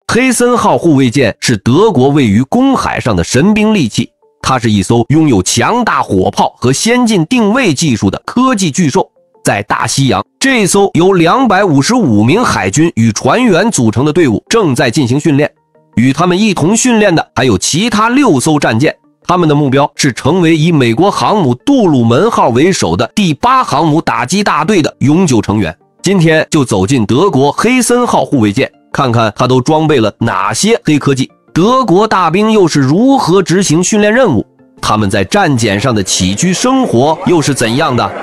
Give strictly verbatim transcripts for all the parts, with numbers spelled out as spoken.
黑森号护卫舰是德国位于公海上的神兵利器，它是一艘拥有强大火炮和先进定位技术的科技巨兽。在大西洋，这艘由两百五十五名海军与船员组成的队伍正在进行训练，与他们一同训练的还有其他六艘战舰。他们的目标是成为以美国航母杜鲁门号为首的第八航母打击大队的永久成员。今天就走进德国黑森号护卫舰，看看它都装备了哪些黑科技，德国大兵又是如何执行训练任务，他们在战舰上的起居生活又是怎样的。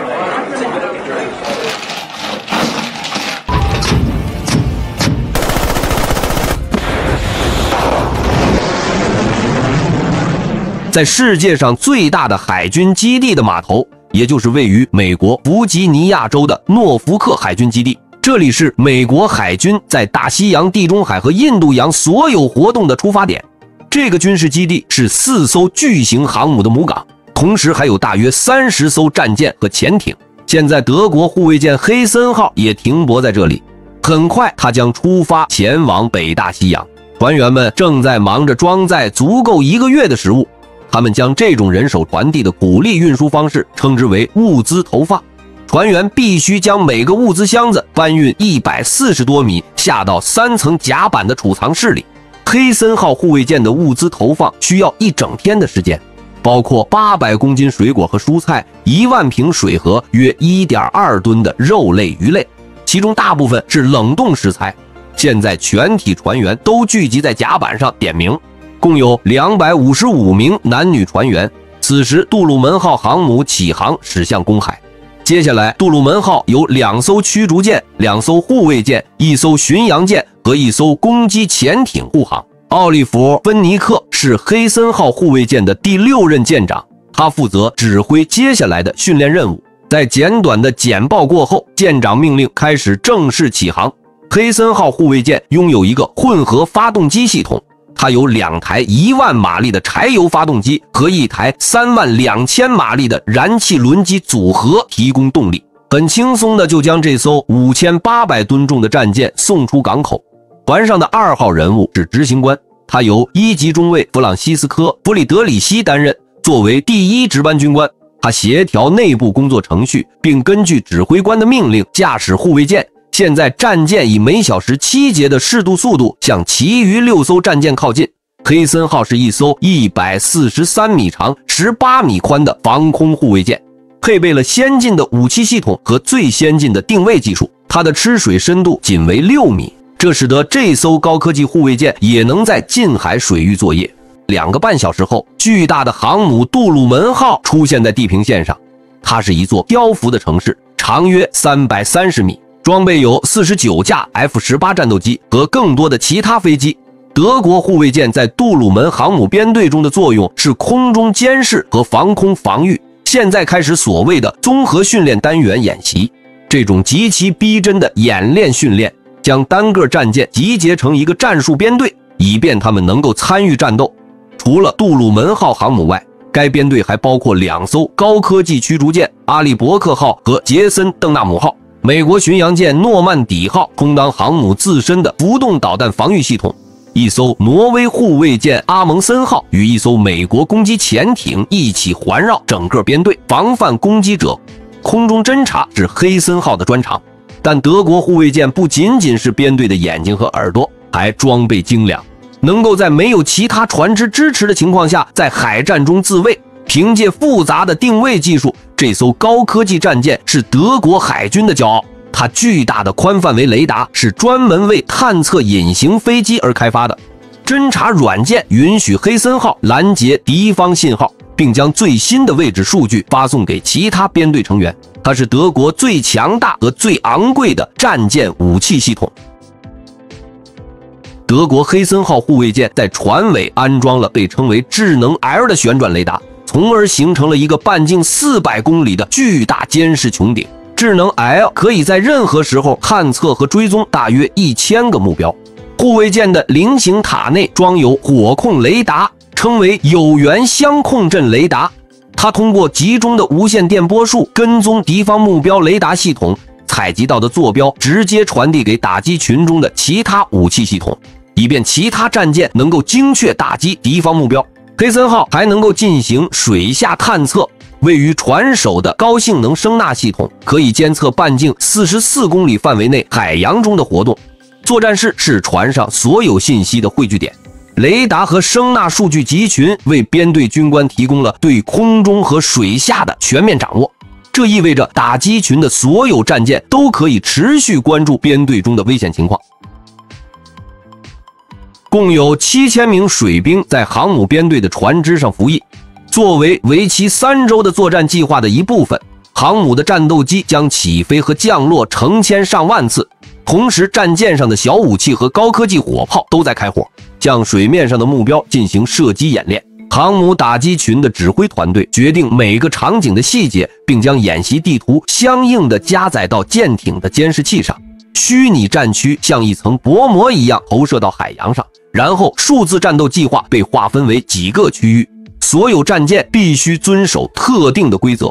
在世界上最大的海军基地的码头，也就是位于美国弗吉尼亚州的诺福克海军基地，这里是美国海军在大西洋、地中海和印度洋所有活动的出发点。这个军事基地是四艘巨型航母的母港，同时还有大约三十艘战舰和潜艇。现在德国护卫舰黑森号也停泊在这里，很快它将出发前往北大西洋。船员们正在忙着装载足够一个月的食物，他们将这种人手传递的鼓励运输方式称之为物资投放。船员必须将每个物资箱子搬运一百四十多米下到三层甲板的储藏室里。黑森号护卫舰的物资投放需要一整天的时间，包括八百公斤水果和蔬菜、一万瓶水和约 一点二吨的肉类鱼类，其中大部分是冷冻食材。现在全体船员都聚集在甲板上点名，共有两百五十五名男女船员。此时杜鲁门号航母起航驶向公海。接下来杜鲁门号有两艘驱逐舰、两艘护卫舰、一艘巡洋舰和一艘攻击潜艇护航。奥利弗·芬尼克是黑森号护卫舰的第六任舰长，他负责指挥接下来的训练任务。在简短的简报过后，舰长命令开始正式起航。黑森号护卫舰拥有一个混合发动机系统，它有两台一万马力的柴油发动机和一台三万两千马力的燃气轮机组合提供动力，很轻松的就将这艘五千八百吨重的战舰送出港口。船上的二号人物是执行官，他由一级中尉弗朗西斯科·弗里德里希担任，作为第一值班军官，他协调内部工作程序，并根据指挥官的命令驾驶护卫舰。现在战舰以每小时七节的适度速度向其余六艘战舰靠近。黑森号是一艘一百四十三米长、十八米宽的防空护卫舰，配备了先进的武器系统和最先进的定位技术。它的吃水深度仅为六米，这使得这艘高科技护卫舰也能在近海水域作业。两个半小时后，巨大的航母杜鲁门号出现在地平线上。它是一座漂浮的城市，长约三百三十米。装备有四十九架 F 十八 战斗机和更多的其他飞机。德国护卫舰在杜鲁门航母编队中的作用是空中监视和防空防御。现在开始所谓的综合训练单元演习，这种极其逼真的演练训练将单个战舰集结成一个战术编队，以便他们能够参与战斗。除了杜鲁门号航母外，该编队还包括两艘高科技驱逐舰阿利伯克号和杰森·邓纳姆号。美国巡洋舰诺曼底号充当航母自身的浮动导弹防御系统，一艘挪威护卫舰阿蒙森号与一艘美国攻击潜艇一起环绕整个编队，防范攻击者。空中侦察是黑森号的专长，但德国护卫舰不仅仅是编队的眼睛和耳朵，还装备精良，能够在没有其他船只支持的情况下在海战中自卫。凭借复杂的定位技术，这艘高科技战舰是德国海军的骄傲。它巨大的宽范围雷达是专门为探测隐形飞机而开发的。侦察软件允许黑森号拦截敌方信号，并将最新的位置数据发送给其他编队成员。它是德国最强大和最昂贵的战舰武器系统。德国黑森号护卫舰在船尾安装了被称为智能 L 的旋转雷达，从而形成了一个半径四百公里的巨大监视穹顶。智能 L 可以在任何时候探测和追踪大约一千个目标。护卫舰的菱形塔内装有火控雷达，称为有源相控阵雷达。它通过集中的无线电波束跟踪敌方目标雷达系统，采集到的坐标直接传递给打击群中的其他武器系统。 以便其他战舰能够精确打击敌方目标。黑森号还能够进行水下探测，位于船首的高性能声纳系统可以监测半径四十四公里范围内海洋中的活动。作战室是船上所有信息的汇聚点，雷达和声纳数据集群为编队军官提供了对空中和水下的全面掌握。这意味着打击群的所有战舰都可以持续关注编队中的危险情况。共有七千名水兵在航母编队的船只上服役。作为为期三周的作战计划的一部分，航母的战斗机将起飞和降落成千上万次，同时战舰上的小武器和高科技火炮都在开火，向水面上的目标进行射击演练。航母打击群的指挥团队决定每个场景的细节，并将演习地图相应的加载到舰艇的监视器上。虚拟战区像一层薄膜一样投射到海洋上，然后数字战斗计划被划分为几个区域，所有战舰必须遵守特定的规则。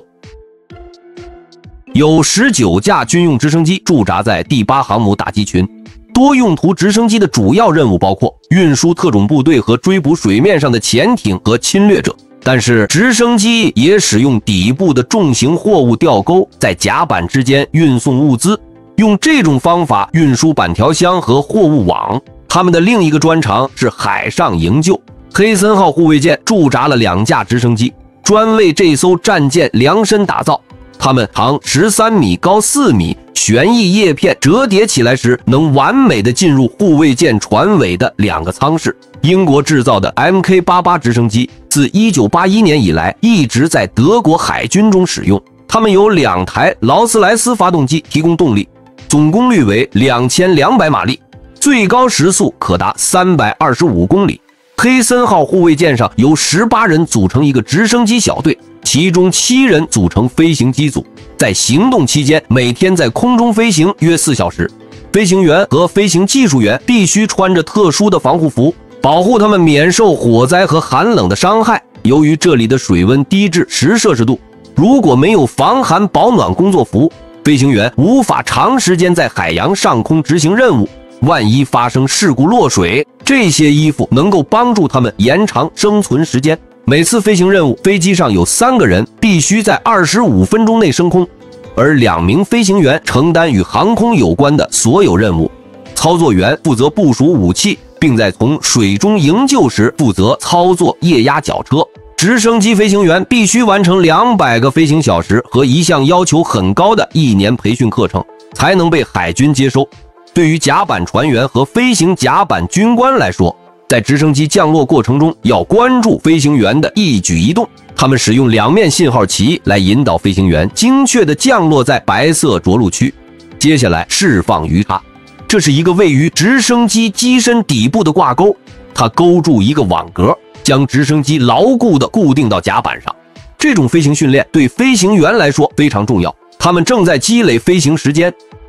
有十九架军用直升机驻扎在第八航母打击群。多用途直升机的主要任务包括运输特种部队和追捕水面上的潜艇和侵略者，但是直升机也使用底部的重型货物吊钩在甲板之间运送物资，用这种方法运输板条箱和货物网。他们的另一个专长是海上营救。黑森号护卫舰驻扎了两架直升机，专为这艘战舰量身打造。它们长十三米，高四米，旋翼叶片折叠起来时能完美的进入护卫舰船尾的两个舱室。英国制造的 M K 八八 直升机自一九八一年以来一直在德国海军中使用，它们有两台劳斯莱斯发动机提供动力，总功率为两千两百马力，最高时速可达三百二十五公里。黑森号护卫舰上由十八人组成一个直升机小队，其中七人组成飞行机组，在行动期间每天在空中飞行约四小时。飞行员和飞行技术员必须穿着特殊的防护服，保护他们免受火灾和寒冷的伤害。由于这里的水温低至十摄氏度，如果没有防寒保暖工作服，飞行员无法长时间在海洋上空执行任务。万一发生事故落水，这些衣服能够帮助他们延长生存时间。每次飞行任务，飞机上有三个人必须在二十五分钟内升空，而两名飞行员承担与航空有关的所有任务。操作员负责部署武器，并在从水中营救时负责操作液压绞车。直升机飞行员必须完成两百个飞行小时和一项要求很高的一年培训课程，才能被海军接收。对于甲板船员和飞行甲板军官来说，在直升机降落过程中要关注飞行员的一举一动。他们使用两面信号旗来引导飞行员精确地降落在白色着陆区。接下来释放鱼叉，这是一个位于直升机机身底部的挂钩，它勾住一个网格，将直升机牢固地固定到甲板上。这种飞行训练对飞行员来说非常重要，他们正在积累飞行时间。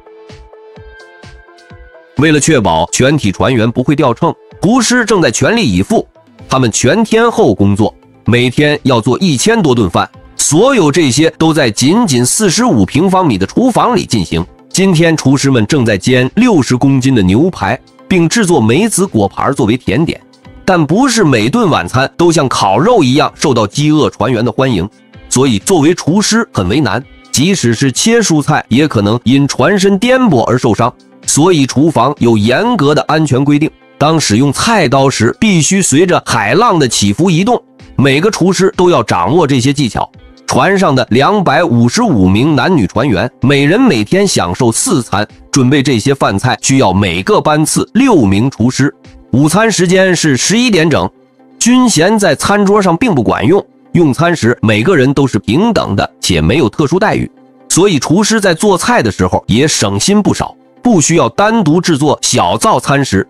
为了确保全体船员不会掉秤，厨师正在全力以赴。他们全天候工作，每天要做一千多顿饭，所有这些都在仅仅四十五平方米的厨房里进行。今天厨师们正在煎六十公斤的牛排，并制作梅子果盘作为甜点。但不是每顿晚餐都像烤肉一样受到饥饿船员的欢迎，所以作为厨师很为难，即使是切蔬菜也可能因船身颠簸而受伤。所以厨房有严格的安全规定，当使用菜刀时必须随着海浪的起伏移动，每个厨师都要掌握这些技巧。船上的两百五十五名男女船员，每人每天享受四餐，准备这些饭菜需要每个班次六名厨师。午餐时间是十一点整，军衔在餐桌上并不管用，用餐时每个人都是平等的，且没有特殊待遇，所以厨师在做菜的时候也省心不少，不需要单独制作小灶餐食。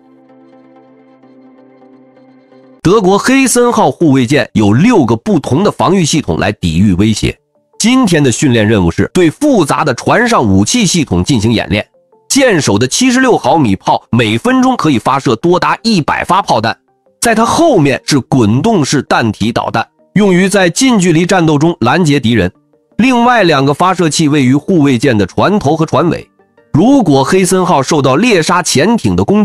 德国黑森号护卫舰有六个不同的防御系统来抵御威胁。今天的训练任务是对复杂的船上武器系统进行演练。舰首的七十六毫米炮每分钟可以发射多达一百发炮弹，在它后面是滚动式弹体导弹，用于在近距离战斗中拦截敌人。另外两个发射器位于护卫舰的船头和船尾。如果黑森号受到猎杀潜艇的攻击，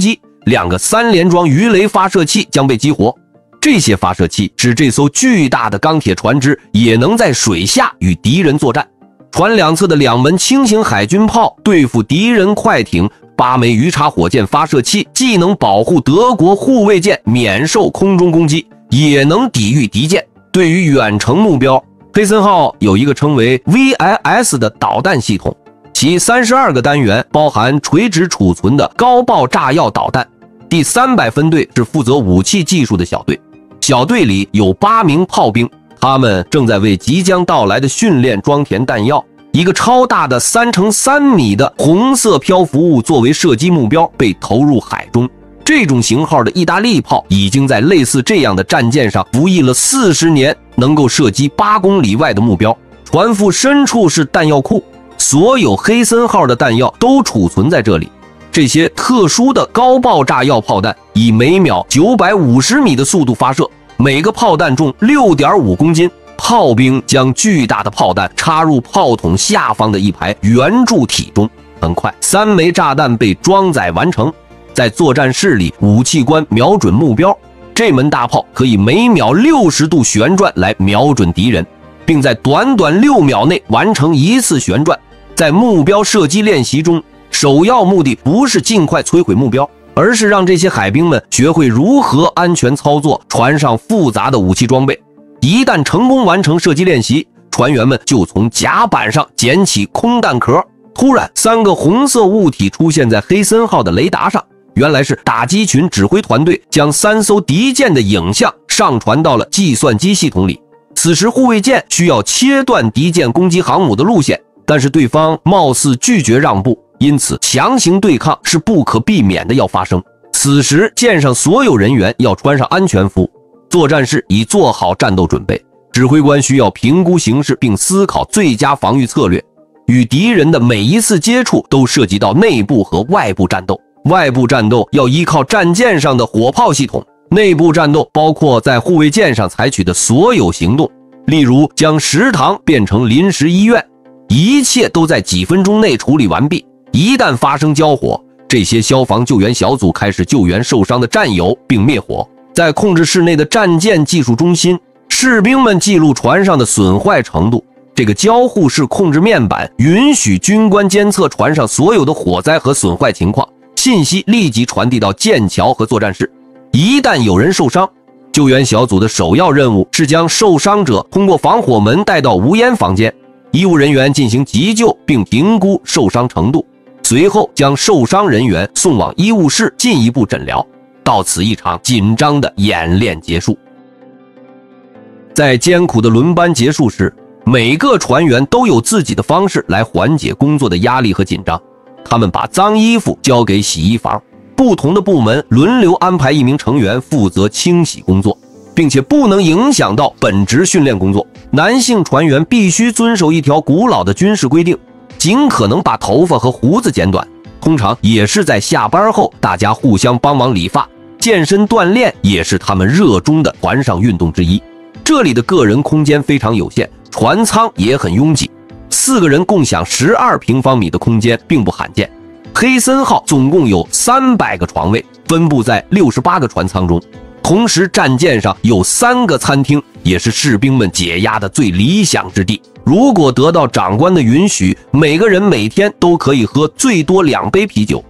两个三联装鱼雷发射器将被激活。这些发射器使这艘巨大的钢铁船只也能在水下与敌人作战。船两侧的两门轻型海军炮对付敌人快艇，八枚鱼叉火箭发射器既能保护德国护卫舰免受空中攻击，也能抵御敌舰。对于远程目标，黑森号有一个称为 V I S 的导弹系统，其三十二个单元包含垂直储存的高爆炸药导弹。第三百分队是负责武器技术的小队，小队里有八名炮兵，他们正在为即将到来的训练装填弹药。一个超大的三乘三米的红色漂浮物作为射击目标被投入海中。这种型号的意大利炮已经在类似这样的战舰上服役了四十年，能够射击八公里外的目标。船腹深处是弹药库，所有黑森号的弹药都储存在这里。这些特殊的高爆炸药炮弹以每秒九百五十米的速度发射，每个炮弹重 六点五公斤。炮兵将巨大的炮弹插入炮筒下方的一排圆柱体中，很快三枚炸弹被装载完成。在作战室里，武器官瞄准目标，这门大炮可以每秒六十度旋转来瞄准敌人，并在短短六秒内完成一次旋转。在目标射击练习中，首要目的不是尽快摧毁目标，而是让这些海兵们学会如何安全操作船上复杂的武器装备。一旦成功完成射击练习，船员们就从甲板上捡起空弹壳。突然，三个红色物体出现在黑森号的雷达上，原来是打击群指挥团队将三艘敌舰的影像上传到了计算机系统里。此时护卫舰需要切断敌舰攻击航母的路线，但是对方貌似拒绝让步，因此强行对抗是不可避免的要发生。此时舰上所有人员要穿上安全服，作战室已做好战斗准备，指挥官需要评估形势并思考最佳防御策略。与敌人的每一次接触都涉及到内部和外部战斗，外部战斗要依靠战舰上的火炮系统，内部战斗包括在护卫舰上采取的所有行动，例如将食堂变成临时医院，一切都在几分钟内处理完毕。一旦发生交火，这些消防救援小组开始救援受伤的战友并灭火。在控制室内的战舰技术中心，士兵们记录船上的损坏程度。这个交互式控制面板允许军官监测船上所有的火灾和损坏情况，信息立即传递到舰桥和作战室。一旦有人受伤，救援小组的首要任务是将受伤者通过防火门带到无烟房间，医务人员进行急救并评估受伤程度，随后将受伤人员送往医务室进一步诊疗。到此一场紧张的演练结束。在艰苦的轮班结束时，每个船员都有自己的方式来缓解工作的压力和紧张。他们把脏衣服交给洗衣房，不同的部门轮流安排一名成员负责清洗工作，并且不能影响到本职训练工作。男性船员必须遵守一条古老的军事规定，尽可能把头发和胡子剪短，通常也是在下班后大家互相帮忙理发。健身锻炼也是他们热衷的船上运动之一。这里的个人空间非常有限，船舱也很拥挤，四个人共享十二平方米的空间并不罕见。黑森号总共有三百个床位，分布在六十八个船舱中。同时战舰上有三个餐厅，也是士兵们解压的最理想之地。如果得到长官的允许，每个人每天都可以喝最多两杯啤酒。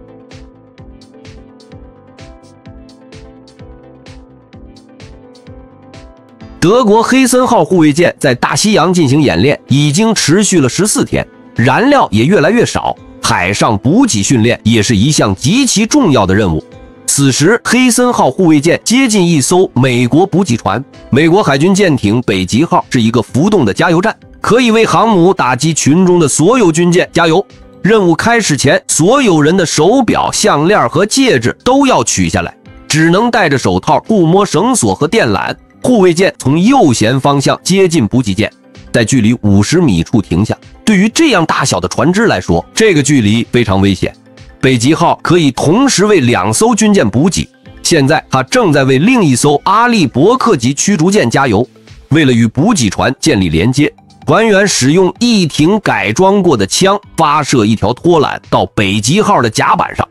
德国黑森号护卫舰在大西洋进行演练已经持续了十四天，燃料也越来越少，海上补给训练也是一项极其重要的任务。此时黑森号护卫舰接近一艘美国补给船，美国海军舰艇北极号是一个浮动的加油站，可以为航母打击群中的所有军舰加油。任务开始前，所有人的手表、项链和戒指都要取下来，只能戴着手套触摸绳索和电缆。护卫舰从右舷方向接近补给舰，在距离五十米处停下。对于这样大小的船只来说，这个距离非常危险。北极号可以同时为两艘军舰补给，现在它正在为另一艘阿利伯克级驱逐舰加油。为了与补给船建立连接，船员使用一挺改装过的枪发射一条拖缆到北极号的甲板上。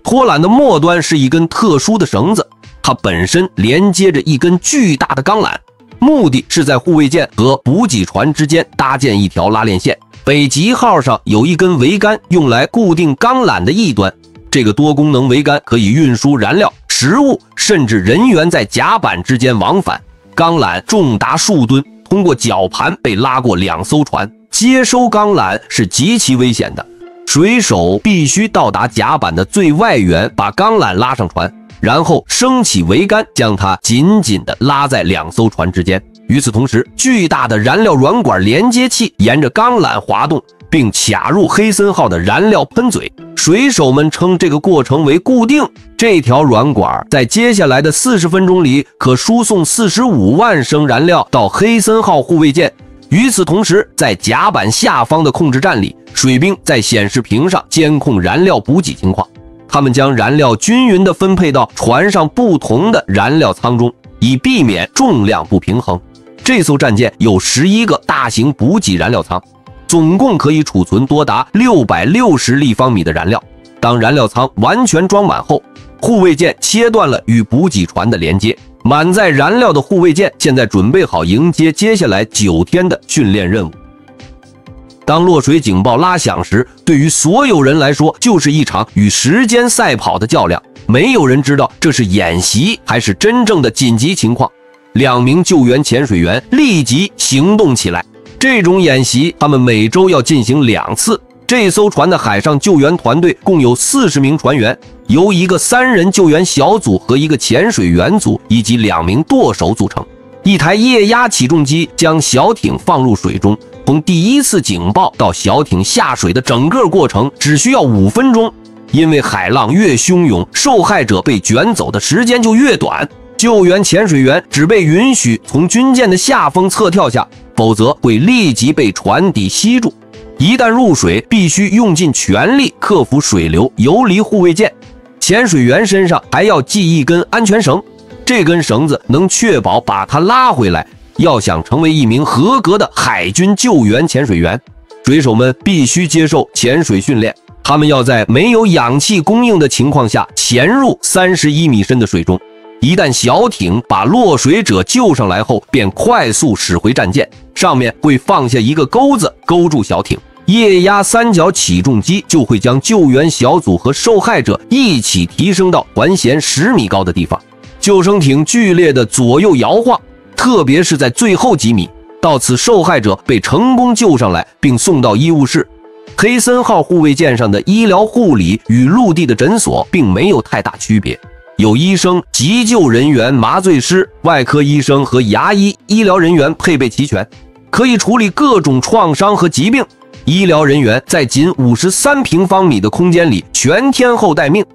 拖缆的末端是一根特殊的绳子，它本身连接着一根巨大的钢缆，目的是在护卫舰和补给船之间搭建一条拉链线。北极号上有一根桅杆用来固定钢缆的一端，这个多功能桅杆可以运输燃料、食物，甚至人员在甲板之间往返。钢缆重达数吨，通过绞盘被拉过两艘船。接收钢缆是极其危险的，水手必须到达甲板的最外缘，把钢缆拉上船，然后升起桅杆，将它紧紧地拉在两艘船之间。与此同时，巨大的燃料软管连接器沿着钢缆滑动，并卡入黑森号的燃料喷嘴。水手们称这个过程为固定。这条软管在接下来的四十分钟里可输送四十五万升燃料到黑森号护卫舰。与此同时，在甲板下方的控制站里，水兵在显示屏上监控燃料补给情况。他们将燃料均匀地分配到船上不同的燃料舱中，以避免重量不平衡。这艘战舰有十一个大型补给燃料舱，总共可以储存多达六百六十立方米的燃料。当燃料舱完全装满后，护卫舰切断了与补给船的连接。满载燃料的护卫舰现在准备好迎接接下来九天的训练任务。当落水警报拉响时，对于所有人来说就是一场与时间赛跑的较量，没有人知道这是演习还是真正的紧急情况。两名救援潜水员立即行动起来。这种演习他们每周要进行两次。这艘船的海上救援团队共有四十名船员，由一个三人救援小组和一个潜水员组以及两名舵手组成。一台液压起重机将小艇放入水中，从第一次警报到小艇下水的整个过程只需要五分钟。因为海浪越汹涌，受害者被卷走的时间就越短。救援潜水员只被允许从军舰的下风侧跳下，否则会立即被船底吸住。一旦入水，必须用尽全力克服水流，游离护卫舰。潜水员身上还要系一根安全绳，这根绳子能确保把它拉回来。要想成为一名合格的海军救援潜水员，水手们必须接受潜水训练。他们要在没有氧气供应的情况下潜入三十一米深的水中。一旦小艇把落水者救上来后，便快速驶回战舰，上面会放下一个钩子勾住小艇。液压三角起重机就会将救援小组和受害者一起提升到船舷十米高的地方。救生艇剧烈的左右摇晃，特别是在最后几米。到此，受害者被成功救上来并送到医务室。黑森号护卫舰上的医疗护理与陆地的诊所并没有太大区别，有医生、急救人员、麻醉师、外科医生和牙医，医疗人员配备齐全，可以处理各种创伤和疾病。医疗人员在仅五十三平方米的空间里全天候待命。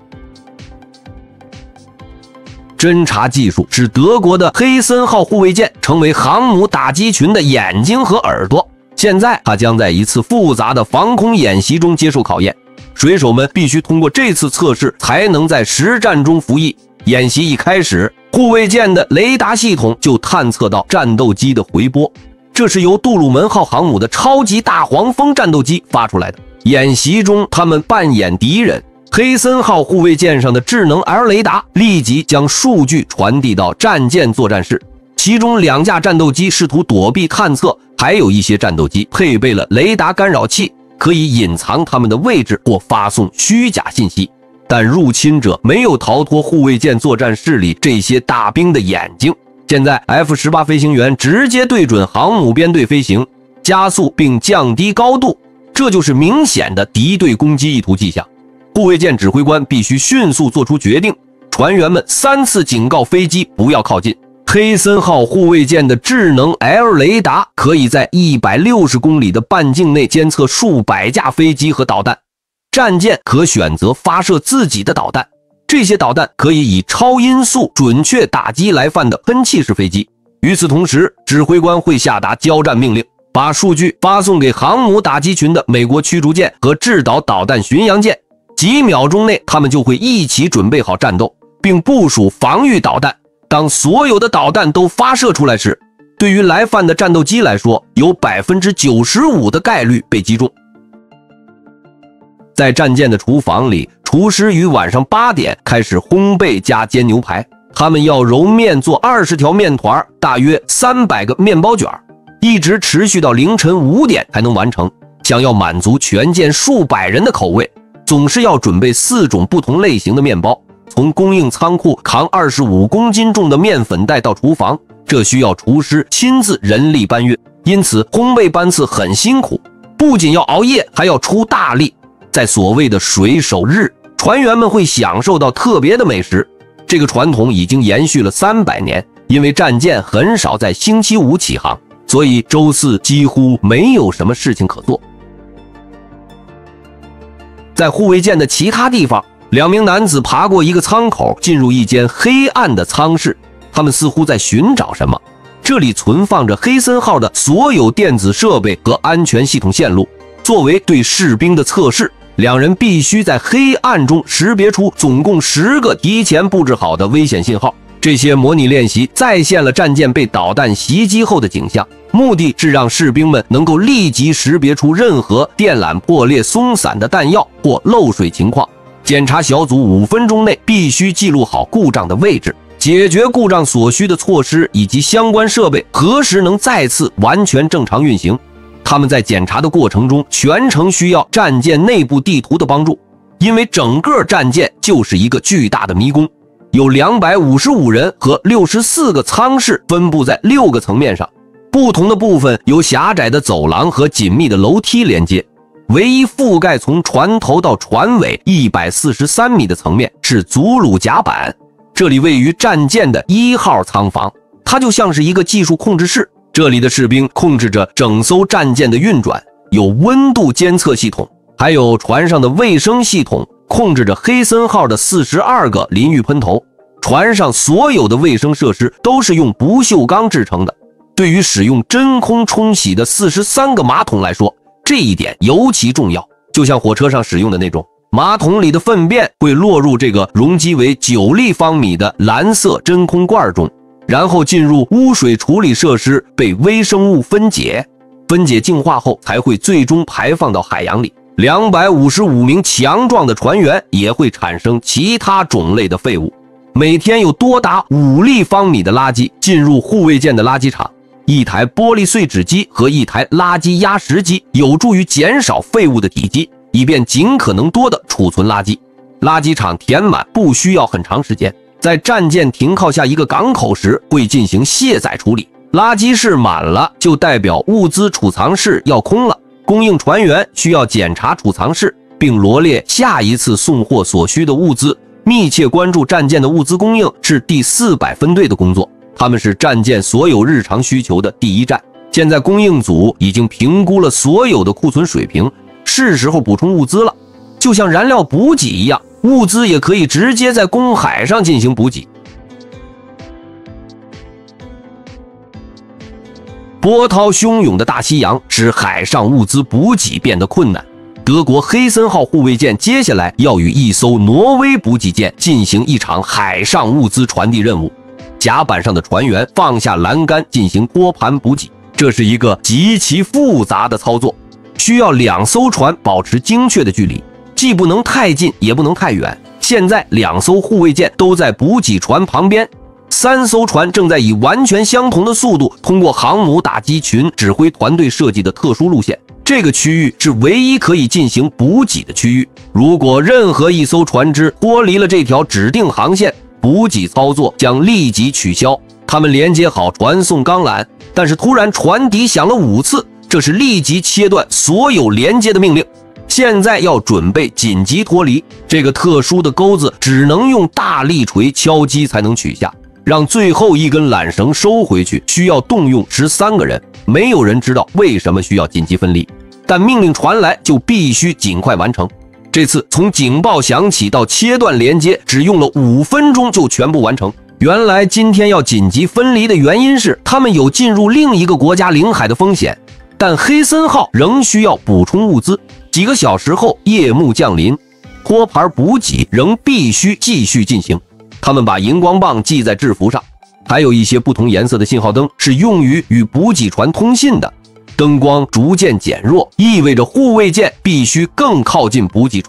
侦察技术使德国的黑森号护卫舰成为航母打击群的眼睛和耳朵。现在它将在一次复杂的防空演习中接受考验，水手们必须通过这次测试才能在实战中服役。演习一开始，护卫舰的雷达系统就探测到战斗机的回波，这是由杜鲁门号航母的超级大黄蜂战斗机发出来的。演习中，他们扮演敌人。黑森号护卫舰上的智能 L 雷达立即将数据传递到战舰作战室，其中两架战斗机试图躲避探测，还有一些战斗机配备了雷达干扰器，可以隐藏他们的位置或发送虚假信息。但入侵者没有逃脱护卫舰作战室里这些大兵的眼睛。现在 F 十八 飞行员直接对准航母编队飞行，加速并降低高度，这就是明显的敌对攻击意图迹象。护卫舰指挥官必须迅速做出决定，船员们三次警告飞机不要靠近。黑森号护卫舰的智能 L 雷达可以在一百六十公里的半径内监测数百架飞机和导弹。战舰可选择发射自己的导弹，这些导弹可以以超音速准确打击来犯的喷气式飞机。与此同时，指挥官会下达交战命令，把数据发送给航母打击群的美国驱逐舰和制导导弹巡洋舰。几秒钟内，他们就会一起准备好战斗，并部署防御导弹。当所有的导弹都发射出来时，对于来犯的战斗机来说，有 百分之九十五 的概率被击中。在战舰的厨房里， 厨师于晚上八点开始烘焙加煎牛排，他们要揉面做二十条面团，大约三百个面包卷，一直持续到凌晨五点才能完成。想要满足全舰数百人的口味，总是要准备四种不同类型的面包，从供应仓库扛二十五公斤重的面粉袋到厨房，这需要厨师亲自人力搬运，因此烘焙班次很辛苦，不仅要熬夜，还要出大力。在所谓的水手日，船员们会享受到特别的美食，这个传统已经延续了三百年。因为战舰很少在星期五起航，所以周四几乎没有什么事情可做。在护卫舰的其他地方，两名男子爬过一个舱口，进入一间黑暗的舱室，他们似乎在寻找什么。这里存放着黑森号的所有电子设备和安全系统线路，作为对士兵的测试。两人必须在黑暗中识别出总共十个提前布置好的危险信号。这些模拟练习再现了战舰被导弹袭击后的景象，目的是让士兵们能够立即识别出任何电缆破裂松散的弹药或漏水情况。检查小组五分钟内必须记录好故障的位置，解决故障所需的措施以及相关设备何时能再次完全正常运行。他们在检查的过程中全程需要战舰内部地图的帮助，因为整个战舰就是一个巨大的迷宫，有两百五十五人和六十四个舱室分布在六个层面上，不同的部分由狭窄的走廊和紧密的楼梯连接。唯一覆盖从船头到船尾一百四十三米的层面是祖鲁甲板，这里位于战舰的一号舱房，它就像是一个技术控制室，这里的士兵控制着整艘战舰的运转，有温度监测系统，还有船上的卫生系统，控制着黑森号的四十二个淋浴喷头。船上所有的卫生设施都是用不锈钢制成的，对于使用真空冲洗的四十三个马桶来说，这一点尤其重要。就像火车上使用的那种，马桶里的粪便会落入这个容积为九立方米的蓝色真空罐中，然后进入污水处理设施被微生物分解，分解净化后才会最终排放到海洋里。两百五十五名强壮的船员也会产生其他种类的废物。每天有多达五立方米的垃圾进入护卫舰的垃圾场，一台玻璃碎纸机和一台垃圾压实机有助于减少废物的体积，以便尽可能多的储存垃圾。垃圾场填满不需要很长时间，在战舰停靠下一个港口时会进行卸载处理，垃圾室满了就代表物资储藏室要空了，供应船员需要检查储藏室，并罗列下一次送货所需的物资。密切关注战舰的物资供应是第四百分队的工作，他们是战舰所有日常需求的第一站。现在供应组已经评估了所有的库存水平，是时候补充物资了。就像燃料补给一样，物资也可以直接在公海上进行补给。波涛汹涌的大西洋使海上物资补给变得困难。德国黑森号护卫舰接下来要与一艘挪威补给舰进行一场海上物资传递任务。甲板上的船员放下栏杆进行托盘补给，这是一个极其复杂的操作，需要两艘船保持精确的距离，既不能太近也不能太远。现在两艘护卫舰都在补给船旁边，三艘船正在以完全相同的速度通过航母打击群指挥团队设计的特殊路线。这个区域是唯一可以进行补给的区域，如果任何一艘船只脱离了这条指定航线，补给操作将立即取消。他们连接好传送钢缆，但是突然船底响了五次，这是立即切断所有连接的命令。现在要准备紧急脱离，这个特殊的钩子只能用大力锤敲击才能取下，让最后一根缆绳收回去需要动用十三个人。没有人知道为什么需要紧急分离，但命令传来就必须尽快完成。这次从警报响起到切断连接只用了五分钟就全部完成。原来今天要紧急分离的原因是他们有进入另一个国家领海的风险，但黑森号仍需要补充物资。几个小时后夜幕降临，托盘补给仍必须继续进行。他们把荧光棒系在制服上，还有一些不同颜色的信号灯是用于与补给船通信的。灯光逐渐减弱，意味着护卫舰必须更靠近补给船。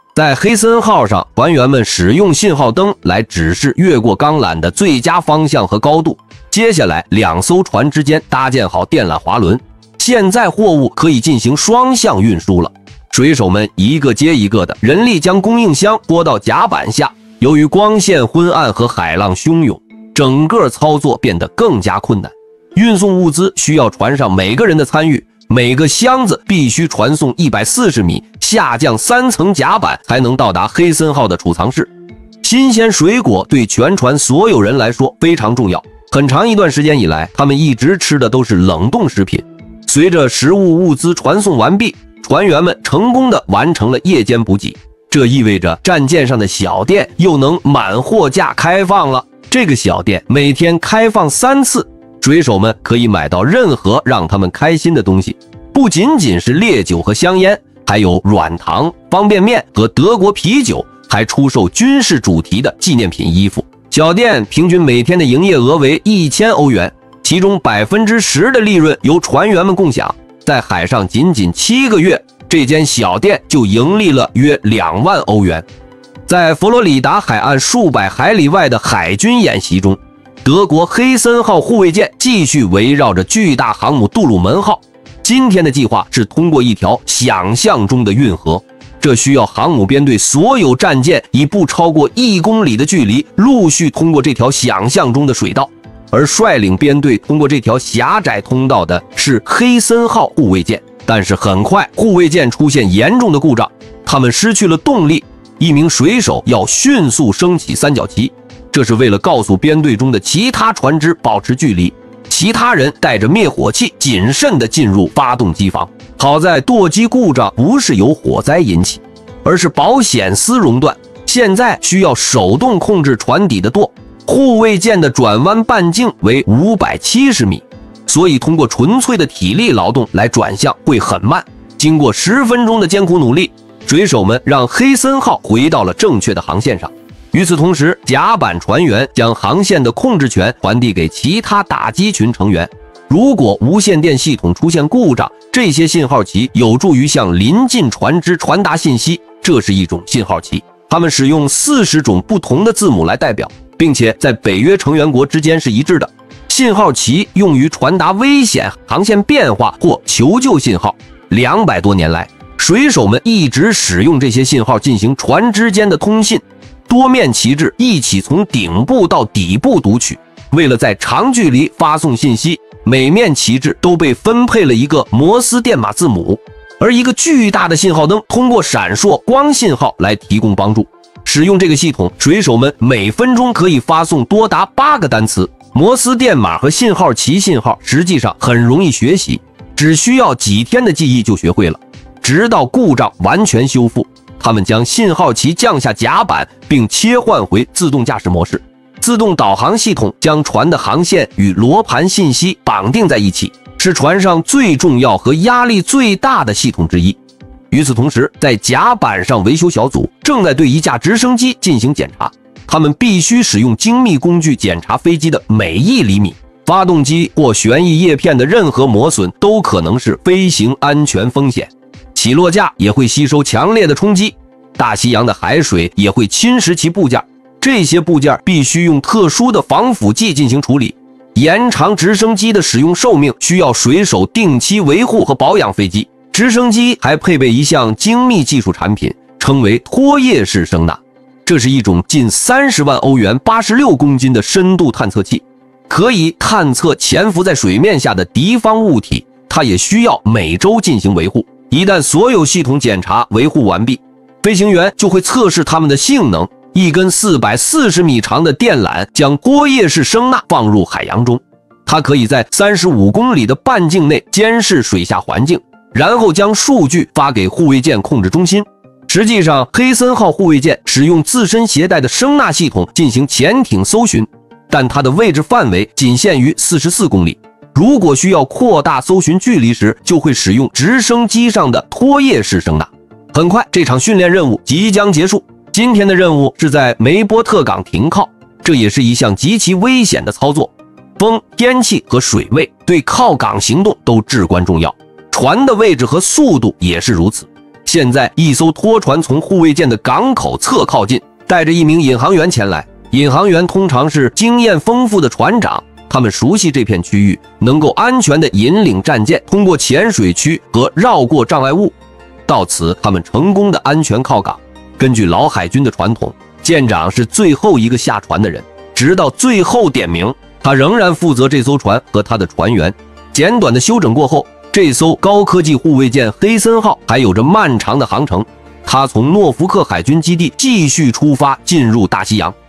在黑森号上，船员们使用信号灯来指示越过钢缆的最佳方向和高度。接下来，两艘船之间搭建好电缆滑轮，现在货物可以进行双向运输了。水手们一个接一个的人力将供应箱拖到甲板下，由于光线昏暗和海浪汹涌，整个操作变得更加困难。运送物资需要船上每个人的参与，每个箱子必须传送一百四十米，下降三层甲板才能到达黑森号的储藏室。新鲜水果对全船所有人来说非常重要。很长一段时间以来，他们一直吃的都是冷冻食品。随着食物物资传送完毕，船员们成功地完成了夜间补给，这意味着战舰上的小店又能满货架开放了。这个小店每天开放三次，水手们可以买到任何让他们开心的东西，不仅仅是烈酒和香烟，还有软糖、方便面和德国啤酒，还出售军事主题的纪念品衣服。小店平均每天的营业额为一千欧元，其中百分之十的利润由船员们共享。在海上仅仅七个月，这间小店就盈利了约两万欧元。在佛罗里达海岸数百海里外的海军演习中，德国黑森号护卫舰继续围绕着巨大航母杜鲁门号。今天的计划是通过一条想象中的运河，这需要航母编队所有战舰以不超过一公里的距离陆续通过这条想象中的水道，而率领编队通过这条狭窄通道的是黑森号护卫舰。但是很快护卫舰出现严重的故障，他们失去了动力，一名水手要迅速升起三角旗，这是为了告诉编队中的其他船只保持距离。其他人带着灭火器谨慎地进入发动机房。好在舵机故障不是由火灾引起，而是保险丝熔断，现在需要手动控制船底的舵。护卫舰的转弯半径为五百七十米，所以通过纯粹的体力劳动来转向会很慢。经过十分钟的艰苦努力，水手们让黑森号回到了正确的航线上。与此同时，甲板船员将航线的控制权传递给其他打击群成员。如果无线电系统出现故障，这些信号旗有助于向临近船只传达信息。这是一种信号旗，它们使用四十种不同的字母来代表，并且在北约成员国之间是一致的。信号旗用于传达危险、航线变化或求救信号。两百多年来，水手们一直使用这些信号进行船之间的通信。多面旗帜一起从顶部到底部读取。为了在长距离发送信息，每面旗帜都被分配了一个摩斯电码字母，而一个巨大的信号灯通过闪烁光信号来提供帮助。使用这个系统，水手们每分钟可以发送多达八个单词。摩斯电码和信号旗信号实际上很容易学习，只需要几天的记忆就学会了。直到故障完全修复，他们将信号旗降下甲板，并切换回自动驾驶模式。自动导航系统将船的航线与罗盘信息绑定在一起，是船上最重要和压力最大的系统之一。与此同时，在甲板上，维修小组正在对一架直升机进行检查，他们必须使用精密工具检查飞机的每一厘米。发动机或旋翼叶片的任何磨损都可能是飞行安全风险。起落架也会吸收强烈的冲击，大西洋的海水也会侵蚀其部件，这些部件必须用特殊的防腐剂进行处理。延长直升机的使用寿命需要水手定期维护和保养飞机。直升机还配备一项精密技术产品，称为拖曳式声呐，这是一种近三十万欧元、八十六公斤的深度探测器，可以探测潜伏在水面下的敌方物体。它也需要每周进行维护。一旦所有系统检查维护完毕，飞行员就会测试它们的性能。一根四百四十米长的电缆将拖曳式声呐放入海洋中，它可以在三十五公里的半径内监视水下环境，然后将数据发给护卫舰控制中心。实际上，黑森号护卫舰使用自身携带的声呐系统进行潜艇搜寻，但它的位置范围仅限于四十四公里。如果需要扩大搜寻距离时，就会使用直升机上的拖曳式声呐。很快，这场训练任务即将结束。今天的任务是在梅波特港停靠，这也是一项极其危险的操作。风、天气和水位对靠港行动都至关重要，船的位置和速度也是如此。 现在一艘拖船从护卫舰的港口侧靠近，带着一名引航员前来。引航员通常是经验丰富的船长，他们熟悉这片区域，能够安全地引领战舰通过浅水区和绕过障碍物。到此，他们成功的安全靠港。根据老海军的传统，舰长是最后一个下船的人，直到最后点名，他仍然负责这艘船和他的船员。简短的修整过后，这艘高科技护卫舰黑森号还有着漫长的航程，它从诺福克海军基地继续出发，进入大西洋。